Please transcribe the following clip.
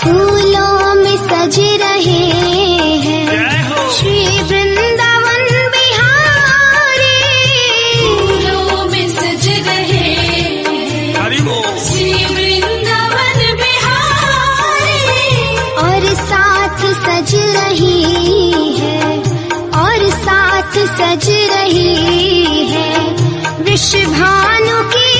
फूलों में सज रहे हैं श्री वृंदावन बिहारी। फूलों में सज रहे हैं श्री वृंदावन बिहारी। और साथ सज रही है, और साथ सज रही है वृषभानु की